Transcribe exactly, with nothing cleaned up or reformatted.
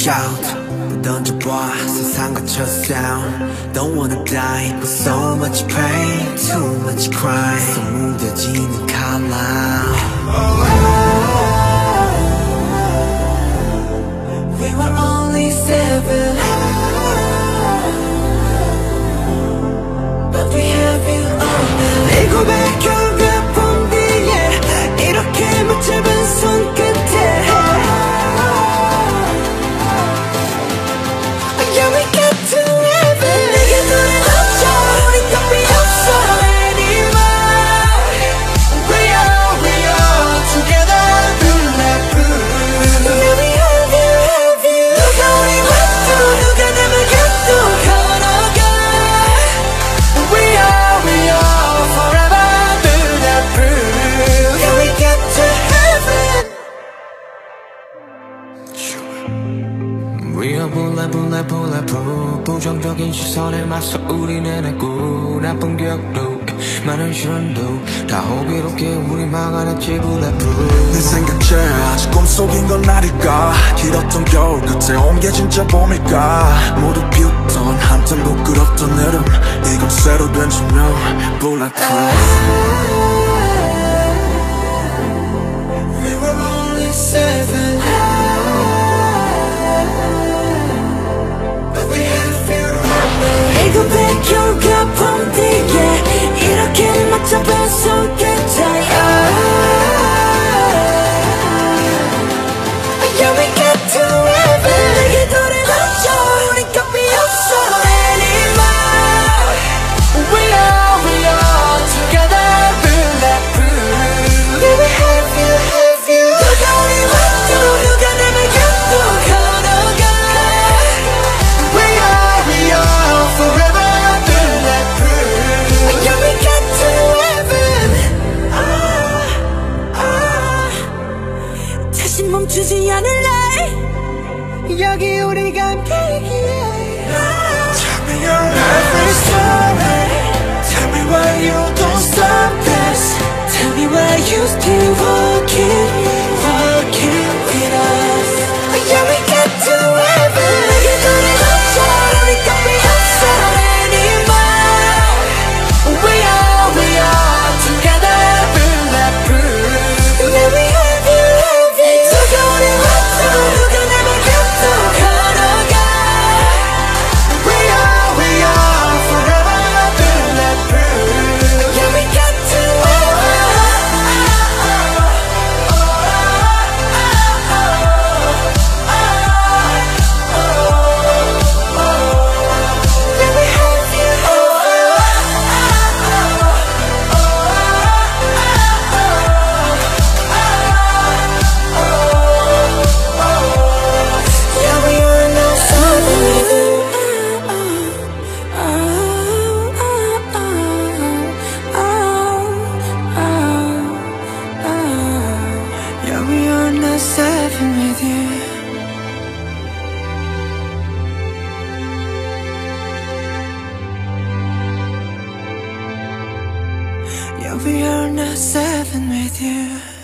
shout 던져봐 세상 갇혀 sound Don't wanna die but so much pain Too much crime So 무뎌지는 칼날 We were only seven But we have you all now 내 고백 결국 본 뒤에 이렇게 붙잡은 손끝에 Yeah, we get to heaven 내게 눈을 감춰 우리 답이 없어 anymore We are, we are together Bulletproof Yeah, we have you, have you 누가 우리 맘도 누가 내 말 곁도 걸어가 We are, we are forever Bulletproof Yeah, we get to heaven We are bullet, bullet, bulletproof 부정적인 시선에 맞서 우리는 했고 나쁜 기억도 많은 시련도 다 호기롭게 우리 막아냈지 Bulletproof 내 생각제 아직 꿈속인 건 아닐까 길었던 겨울 끝에 온 게 진짜 봄일까 모두 비웃던 한참 부끄럽던 여름 이건 새로 된 조명 Bulletproof We were only seven 내 고백 결과 본 뒤에 이렇게 맞잡은 손끝에 Yeah, we get to heaven 내게 눈을 감춰 우린 답이 없어 anymore We are, we are together Bulletproof Yeah, we have you, have you 누가 우리 맘도 누가 내 말 곁도 걸어가 We are, we are forever Bulletproof Yeah, we get to heaven ah, ah. 다시 멈추지 않을래 여기 우리가 함께이기에 Tell me your every story Tell me why you don't stop this Tell me why you still walking, walking with us Yeah, we get to heaven 내게 눈을 감춰 우리 답이 없어 anymore We are, we are together Bulletproof Yeah, we have you, have you 누가 우리 왔어 누가 내 말 곁도 걸어가 We are, we are forever Bulletproof Yeah, we get to Yeah, we are not seven with you